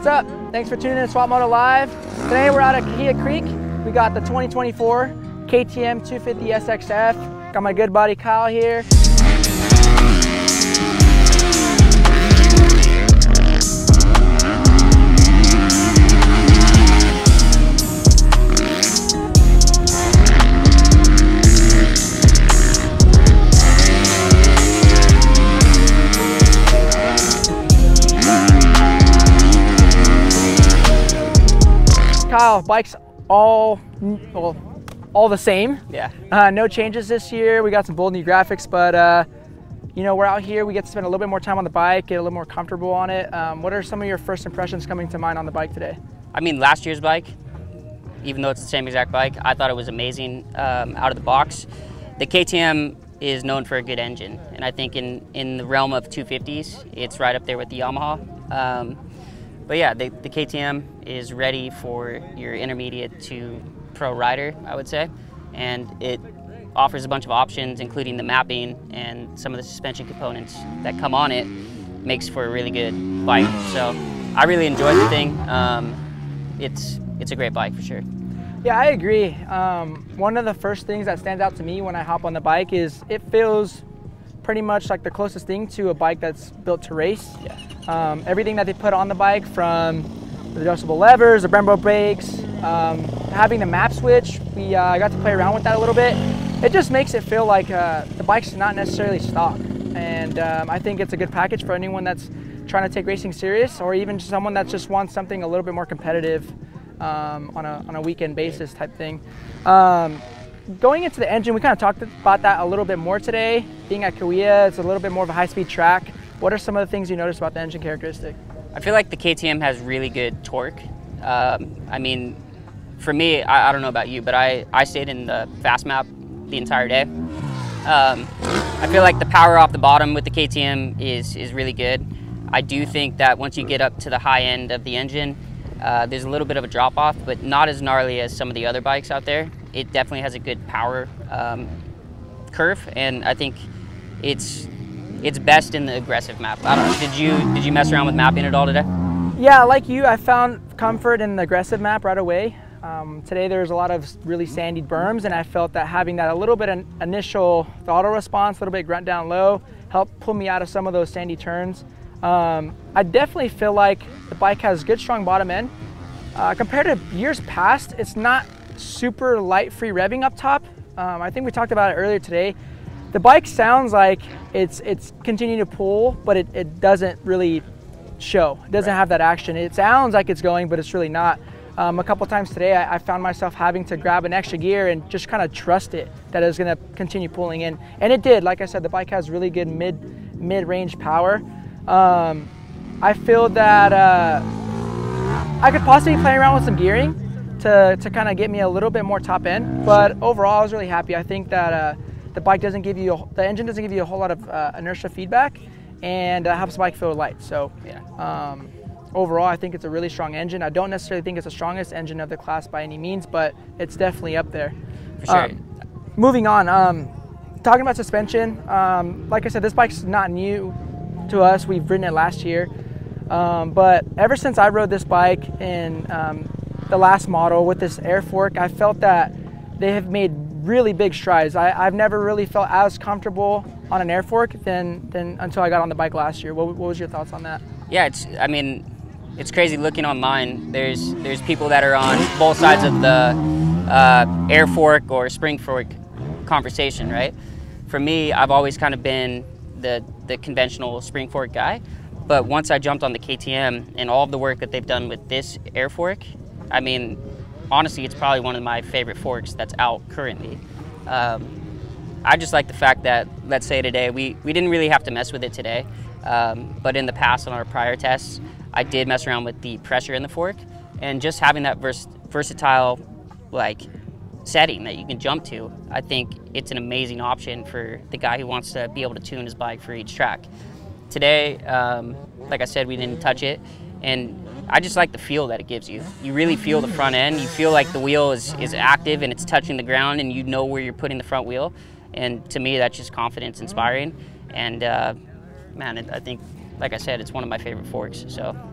What's up? Thanks for tuning in to Swapmoto Live. Today we're out at Cahuilla Creek. We got the 2024 KTM 250 SXF. Got my good buddy Kyle here. Kyle, bike's all the same. Yeah. No changes this year. We got some bold new graphics, but you know, we're out here. We get to spend a little bit more time on the bike, get a little more comfortable on it. What are some of your first impressions coming to mind on the bike today? I mean, last year's bike, even though it's the same exact bike, I thought it was amazing out of the box. The KTM is known for a good engine, and I think in the realm of 250s, it's right up there with the Yamaha. But yeah, the KTM is ready for your intermediate to pro rider, I would say. And it offers a bunch of options, including the mapping and some of the suspension components that come on it, makes for a really good bike. So I really enjoyed the thing. It's a great bike for sure. Yeah, I agree. One of the first things that stands out to me when I hop on the bike is it feels pretty much like the closest thing to a bike that's built to race. Yeah. Everything that they put on the bike, from the adjustable levers, the Brembo brakes, having the map switch, we got to play around with that a little bit. It just makes it feel like the bike's not necessarily stock. And I think it's a good package for anyone that's trying to take racing serious, or even someone that just wants something a little bit more competitive on a weekend basis type thing. Going into the engine, we kind of talked about that a little bit more today. Being at Cahuilla, it's a little bit more of a high-speed track. What are some of the things you noticed about the engine characteristic? I feel like the KTM has really good torque. I mean, for me, I don't know about you, but I stayed in the fast map the entire day. I feel like the power off the bottom with the KTM is really good. I do think that once you get up to the high end of the engine, there's a little bit of a drop off, but not as gnarly as some of the other bikes out there. It definitely has a good power curve, and I think it's best in the aggressive map. I don't know, did you mess around with mapping at all today? Yeah, like you, I found comfort in the aggressive map right away. Today there's a lot of really sandy berms, and I felt that having that a little bit of initial throttle response, a little bit grunt down low, helped pull me out of some of those sandy turns. I definitely feel like the bike has good, strong bottom end. Compared to years past, it's not super light free revving up top. I think we talked about it earlier today. The bike sounds like it's continuing to pull, but it doesn't really show. It doesn't have that action. It sounds like it's going, but it's really not. A couple times today, I found myself having to grab an extra gear and just kind of trust it that it was going to continue pulling in. And it did. Like I said, the bike has really good mid-range power. I feel that I could possibly play around with some gearing to kind of get me a little bit more top end. But overall, I was really happy. I think that the engine doesn't give you a whole lot of inertia feedback, and helps the bike feel light. So yeah. Overall, I think it's a really strong engine. I don't necessarily think it's the strongest engine of the class by any means, but it's definitely up there. For sure. Moving on, talking about suspension, like I said, this bike's not new to us. We've ridden it last year, but ever since I rode this bike in the last model with this air fork, I felt that they have made really big strides. I've never really felt as comfortable on an air fork than until I got on the bike last year. What was your thoughts on that? Yeah, I mean, it's crazy looking online. There's people that are on both sides of the air fork or spring fork conversation, right? For me, I've always kind of been the conventional spring fork guy, but once I jumped on the KTM and all of the work that they've done with this air fork, I mean, honestly, it's probably one of my favorite forks that's out currently. I just like the fact that, let's say today, we didn't really have to mess with it today, but in the past on our prior tests, I did mess around with the pressure in the fork, and just having that versatile like setting that you can jump to, I think it's an amazing option for the guy who wants to be able to tune his bike for each track. Today, like I said, we didn't touch it, and I just like the feel that it gives you. You really feel the front end. You feel like the wheel is active and it's touching the ground, and you know where you're putting the front wheel. And to me, that's just confidence inspiring. And man, I think, like I said, it's one of my favorite forks. So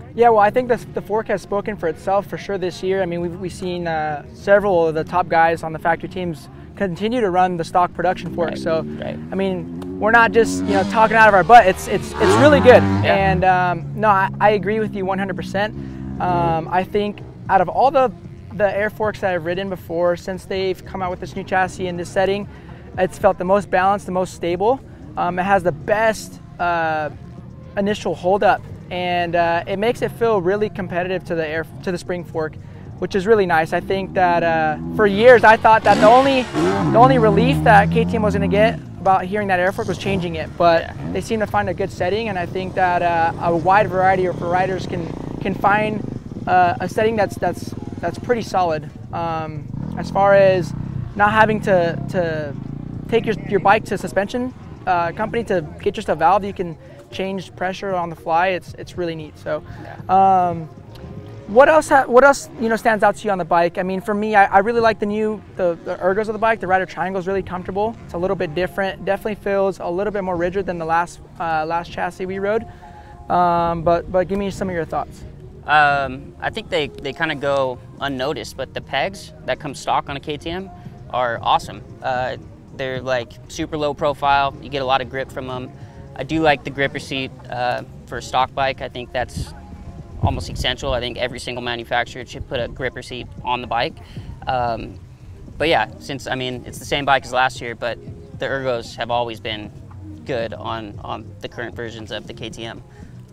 Yeah, well, I think the fork has spoken for itself for sure this year. I mean, we've seen several of the top guys on the factory teams continue to run the stock production fork. Right. So, Right. I mean, we're not just talking out of our butt. It's really good. Yeah. And no, I agree with you 100%. I think out of all the air forks that I've ridden before, since they've come out with this new chassis in this setting, it's felt the most balanced, the most stable. It has the best initial hold up, and it makes it feel really competitive to the spring fork, which is really nice. I think that for years I thought that the only relief that KTM was going to get about hearing that air fork was changing it, but they seem to find a good setting, and I think that a wide variety of riders can find a setting that's pretty solid. As far as not having to take your bike to suspension company to get just a valve, you can change pressure on the fly. It's really neat. So, what else stands out to you on the bike? I mean, for me, I really like the ergos of the bike. The rider triangle is really comfortable. It's a little bit different. Definitely feels a little bit more rigid than the last chassis we rode. But give me some of your thoughts. I think they kind of go unnoticed, but the pegs that come stock on a KTM are awesome. They're like super low profile. You get a lot of grip from them. I do like the gripper seat for a stock bike. I think that's almost essential. I think every single manufacturer should put a gripper seat on the bike. But yeah, since it's the same bike as last year, but the ergos have always been good on the current versions of the KTM.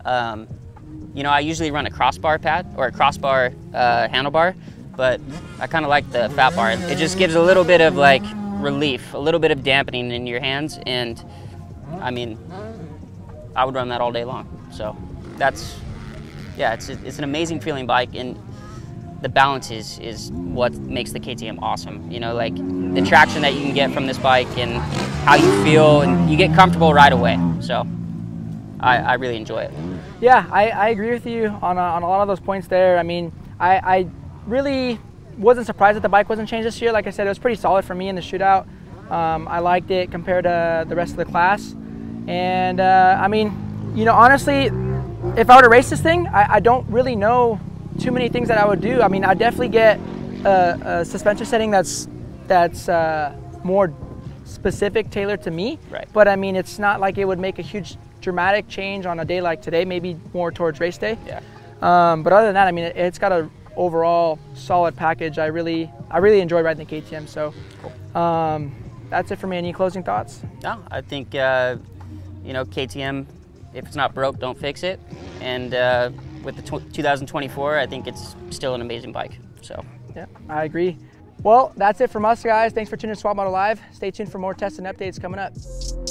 I usually run a crossbar pad or a crossbar handlebar, but I kind of like the fat bar. It just gives a little bit of like relief, a little bit of dampening in your hands, and I mean, I would run that all day long. So it's an amazing feeling bike, and the balance is what makes the KTM awesome. Like the traction that you can get from this bike and how you feel, and you get comfortable right away. So I really enjoy it. Yeah, I agree with you on a lot of those points there. I mean, I really wasn't surprised that the bike wasn't changed this year. Like I said, it was pretty solid for me in the shootout. I liked it compared to the rest of the class. And I mean, honestly, if I were to race this thing, I don't really know too many things that I would do. I mean, I'd definitely get a suspension setting that's more specific, tailored to me. Right. But I mean, it's not like it would make a huge dramatic change on a day like today, maybe more towards race day. Yeah. But other than that, I mean, it's got a overall solid package. I really enjoyed riding the KTM. So cool. That's it for me. Any closing thoughts? No, I think KTM, if it's not broke, don't fix it. And with the 2024, I think it's still an amazing bike. So yeah, I agree. Well, that's it from us, guys. Thanks for tuning in to Swapmoto Live. Stay tuned for more tests and updates coming up.